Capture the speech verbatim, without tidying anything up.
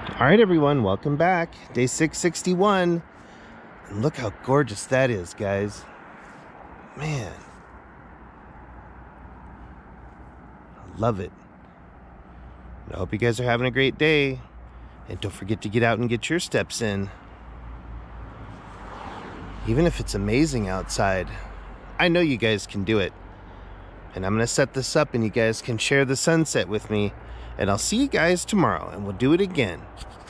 All right, everyone, welcome back. Day six sixty-one. And look how gorgeous that is, guys. Man. I love it. I hope you guys are having a great day. And don't forget to get out and get your steps in. Even if it's amazing outside, I know you guys can do it. And I'm going to set this up and you guys can share the sunset with me. And I'll see you guys tomorrow and we'll do it again.